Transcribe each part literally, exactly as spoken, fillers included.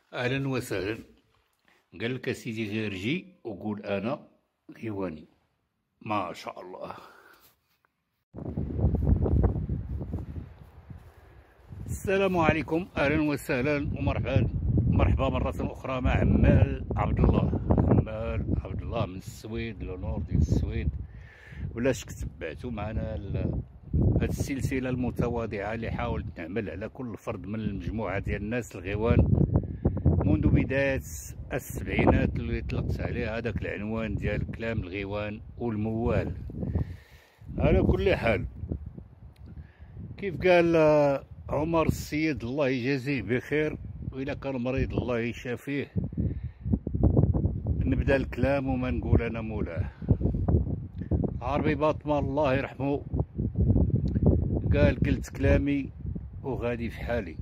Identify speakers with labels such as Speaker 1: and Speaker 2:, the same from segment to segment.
Speaker 1: اهلا وسهلا. قال لك سيدي غير جي وقول انا غيواني. ما شاء الله. السلام عليكم، اهلا وسهلا ومرحبا. مرحبا مرة اخرى مع عمال عبد الله. عمال عبد الله من السويد، لو نور ديال السويد. ولاش تبعتوا معنا هاد السلسلة المتواضعة اللي حاولت نعمل على كل فرد من المجموعة ديال الناس الغيوان منذ بداية السبعينات، اللي طلقت عليه هذاك العنوان ديال كلام الغيوان والموال. على كل حال، كيف قال عمر السيد الله يجازيه بخير، وإلا كان مريض الله يشافيه، نبدا الكلام وما نقول انا مولاه. عربي باطمة الله يرحمه قال قلت كلامي وغادي في حالي.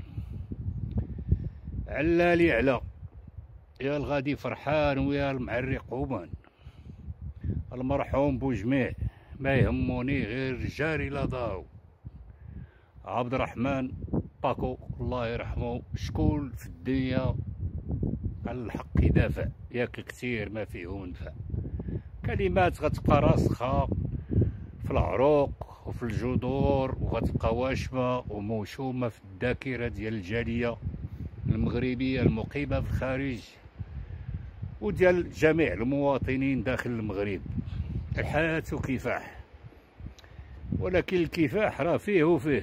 Speaker 1: علالي على يا الغادي فرحان ويا المعرق هومان، المرحوم بوجميع ما يهموني غير رجالي لا ضاو. عبد الرحمن باكو الله يرحمه، شكون في الدنيا على الحق يدافع؟ ياك كتير ما فيه منفع. كلمات غتبقى راسخة في العروق وفي الجذور، وغتبقى واشمة وموشومة في الذاكرة ديال الجالية المغربية المقيمة في الخارج وديال جميع المواطنين داخل المغرب. الحياة كفاح، ولكن الكفاح راه فيه وفيه.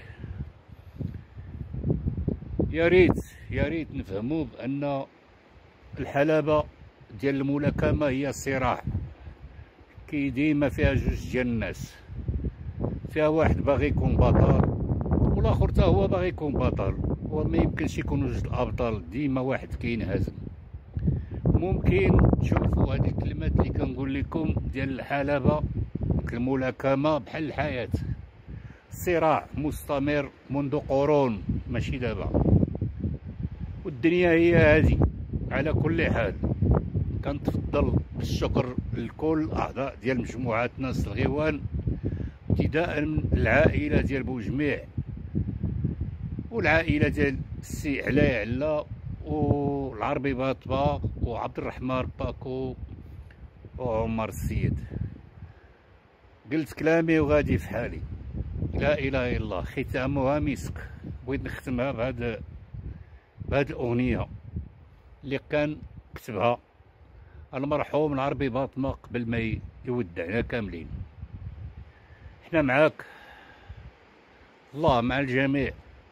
Speaker 1: يا ريت يا ريت نفهموا بأن الحلبة ديال الملاكمة هي صراع، كي ديما فيها جوج ديال الناس، فيها واحد باغي يكون بطل والاخر حتى هو باغي يكون بطل، وما يمكنش يكونوا جوج الابطال، ديما واحد كينهزم. ممكن تشوفوا هذه الكلمات اللي كنقول لكم ديال الحلبة الملاكمة بحال الحياة، صراع مستمر منذ قرون ماشي دابا، والدنيا هي هذه. على كل حال، كنتفضل بالشكر لكل اعضاء ديال مجموعه ناس الغيوان، ابتداء من العائله ديال بوجميع والعائله ديال السي علاء علا والعربي باطبه وعبد الرحمن باكو وعمر السيد. قلت كلامي وغادي في حالي. لا اله الا الله، ختامها مسك. بغيت نختمها بهاد بهاد الاغنيه اللي كان كتبها المرحوم العربي باطمة قبل ما يودعنا كاملين. احنا معاك، الله مع الجميع،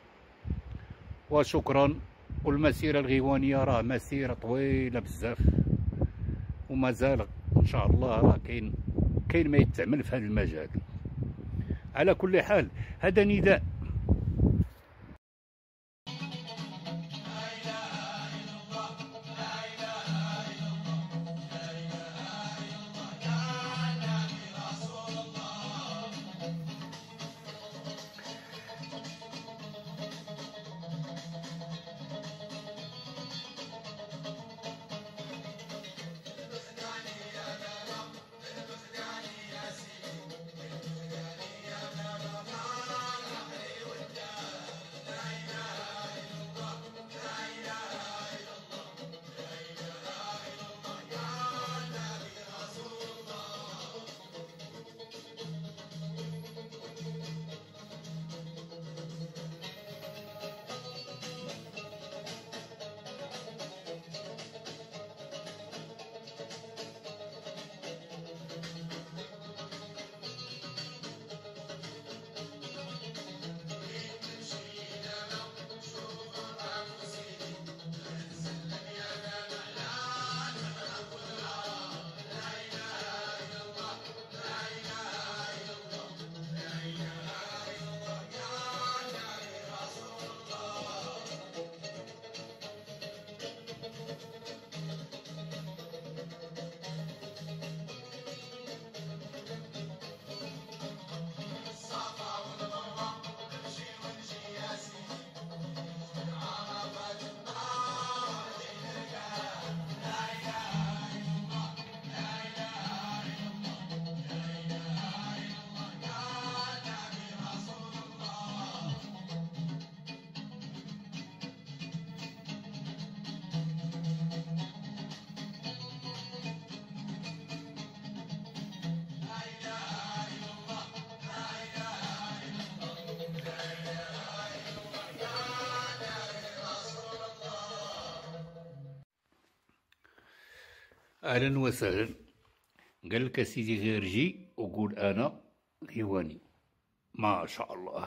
Speaker 1: وشكرا. والمسيرة الغيوانية راه مسيرة طويلة بزاف، ومازال ان شاء الله راه كاين كاين ما يتعمل في هذا المجال. على كل حال، هذا نداء. اهلا وسهلا. قال لك سيدي غير جي وقول انا غيواني. ما شاء الله.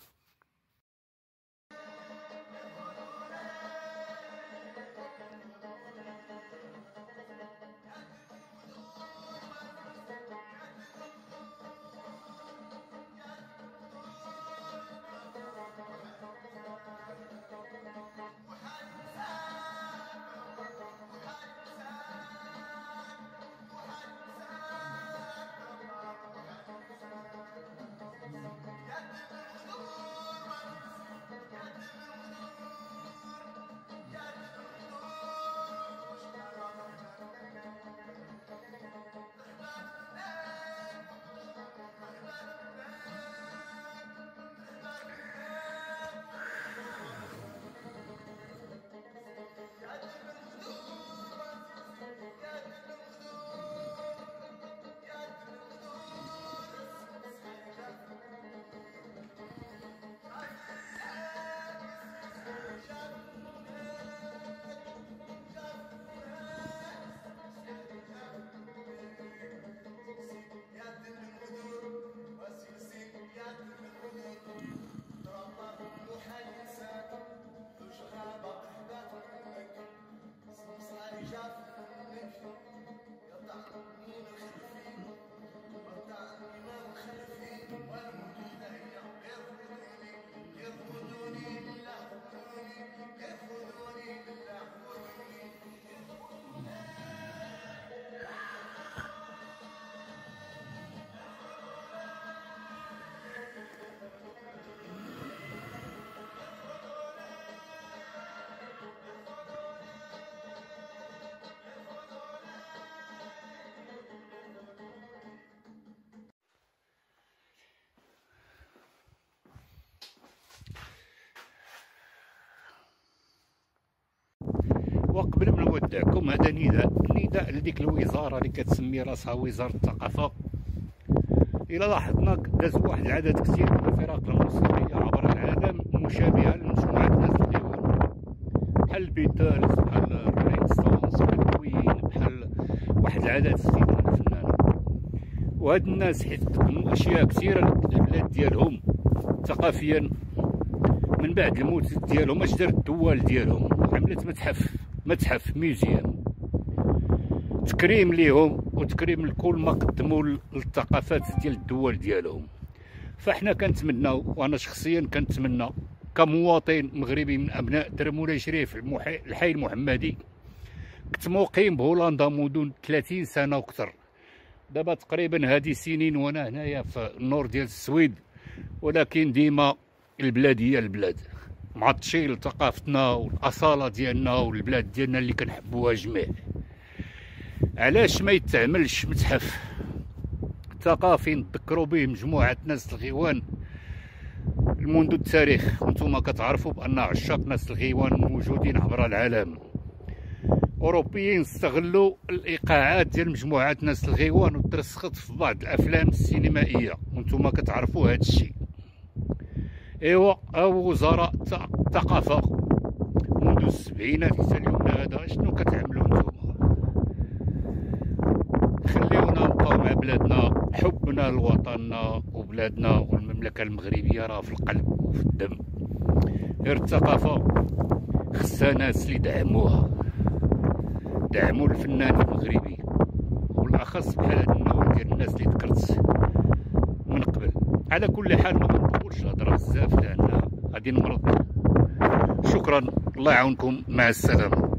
Speaker 1: وقبل ما نودعكم هذا نداء نداء لديك الوزاره اللي كتسمي راسها وزاره الثقافه. الى لاحظنا داز واحد العدد كثير من الفرق الموسيقيه عبر العالم مشابهه لمجموعه ناس الغيوان، بحال البيتلز، بحال الرولينغ ستونز، بحال الكوين، بحال واحد العدد كثير من الفنانين. وهاد الناس حيت قدموا اشياء كثيره للبلاد ديالهم ثقافيا، من بعد الموت ديالهم اش دارت الدول ديالهم؟ عملت متحف متحف ميوزيوم تكريم ليهم وتكريم لكل ما قدموا للثقافات ديال الدول ديالهم. فاحنا كنتمناو، وانا شخصيا كنتمنى كمواطن مغربي من ابناء درموله شريف الحي المحمدي، كنت مقيم بهولندا منذ ثلاثين سنه وكثر. دابا تقريبا هذه سنين وانا هنايا في النور ديال السويد، ولكن ديما البلاد هي البلاد، معطشين لثقافتنا والاصاله ديالنا والبلاد ديالنا اللي كنحبوها جميع. علاش ما يتعملش متحف ثقافي نذكروا به مجموعه ناس الغيوان منذ التاريخ؟ وانتم كتعرفوا بان عشاق ناس الغيوان موجودين عبر العالم. اوروبيين استغلوا الايقاعات ديال مجموعه ناس الغيوان وترسخت في بعض الافلام السينمائيه، وانتم كتعرفوا هذا الشيء. ايوا او وزراء الثقافه منذ السبعينات حتى اليوم هذا شنو كتعملوا نتوما؟ خليونا نبقاو مع بلادنا، حبنا لوطننا وبلادنا والمملكه المغربيه راه في القلب وفي الدم. غير الثقافه خصها ناس اللي دعموها، دعموا الفنان المغربي، وبالاخص بحال هاد النوع ديال الناس اللي ذكرت من قبل. على كل حال ما غنطولش الهضره بزاف لان غادي نمرض. شكرا، الله يعاونكم، مع السلامه.